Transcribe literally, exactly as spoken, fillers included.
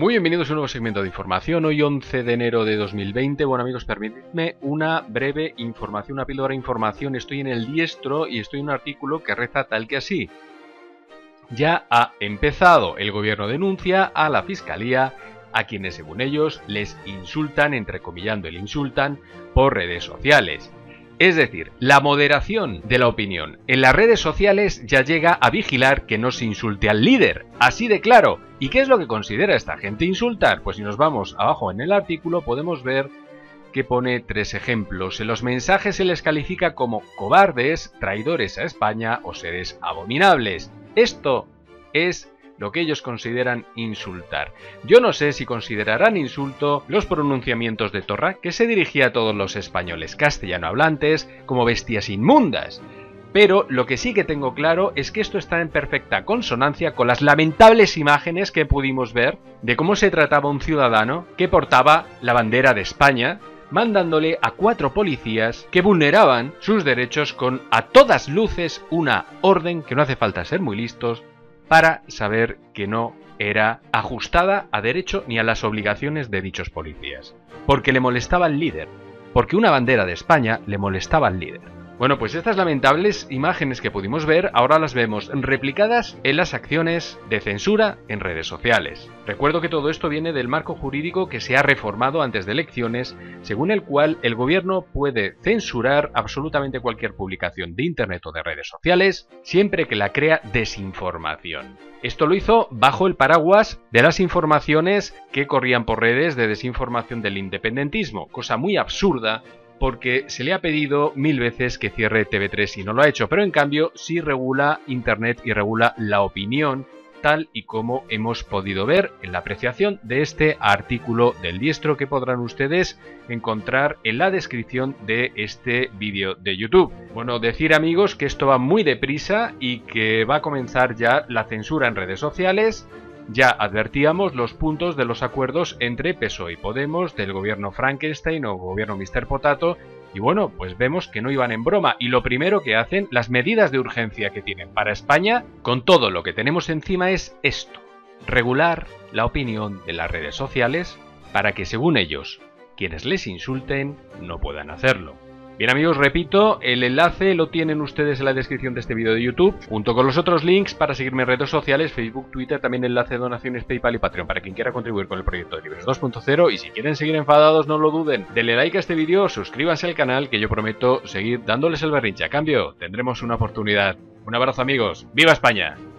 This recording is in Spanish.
Muy bienvenidos a un nuevo segmento de información. Hoy once de enero de dos mil veinte. Bueno amigos, permitidme una breve información, una píldora de información. Estoy en El Diestro y estoy en un artículo que reza tal que así. Ya ha empezado. El gobierno denuncia a la fiscalía a quienes según ellos les insultan, entrecomillando el insultan, por redes sociales. Es decir, la moderación de la opinión en las redes sociales ya llega a vigilar que no se insulte al líder, así de claro. ¿Y qué es lo que considera esta gente insultar? Pues si nos vamos abajo en el artículo podemos ver que pone tres ejemplos. En los mensajes se les califica como cobardes, traidores a España o seres abominables. Esto es lo que ellos consideran insultar. Yo no sé si considerarán insulto los pronunciamientos de Torra, que se dirigía a todos los españoles castellano hablantes como bestias inmundas. Pero lo que sí que tengo claro es que esto está en perfecta consonancia con las lamentables imágenes que pudimos ver de cómo se trataba un ciudadano que portaba la bandera de España, mandándole a cuatro policías que vulneraban sus derechos con a todas luces una orden que no hace falta ser muy listos para saber que no era ajustada a derecho ni a las obligaciones de dichos policías. Porque le molestaba al líder. Porque una bandera de España le molestaba al líder. Bueno, pues estas lamentables imágenes que pudimos ver ahora las vemos replicadas en las acciones de censura en redes sociales. Recuerdo que todo esto viene del marco jurídico que se ha reformado antes de elecciones, según el cual el gobierno puede censurar absolutamente cualquier publicación de internet o de redes sociales, siempre que la crea desinformación. Esto lo hizo bajo el paraguas de las informaciones que corrían por redes de desinformación del independentismo, cosa muy absurda, porque se le ha pedido mil veces que cierre T V tres y no lo ha hecho, pero en cambio sí regula Internet y regula la opinión, tal y como hemos podido ver en la apreciación de este artículo del Diestro que podrán ustedes encontrar en la descripción de este vídeo de YouTube. Bueno, decir amigos que esto va muy deprisa y que va a comenzar ya la censura en redes sociales. Ya advertíamos los puntos de los acuerdos entre P S O E y Podemos, del gobierno Frankenstein o gobierno mister Potato, y bueno, pues vemos que no iban en broma, y lo primero que hacen, las medidas de urgencia que tienen para España, con todo lo que tenemos encima, es esto: regular la opinión de las redes sociales para que, según ellos, quienes les insulten no puedan hacerlo. Bien amigos, repito, el enlace lo tienen ustedes en la descripción de este vídeo de YouTube, junto con los otros links para seguirme en redes sociales, Facebook, Twitter, también enlace de donaciones, PayPal y Patreon para quien quiera contribuir con el proyecto de Libres dos punto cero. Y si quieren seguir enfadados, no lo duden, denle like a este vídeo, suscríbanse al canal, que yo prometo seguir dándoles el berrinche. A cambio, tendremos una oportunidad. Un abrazo amigos, ¡viva España!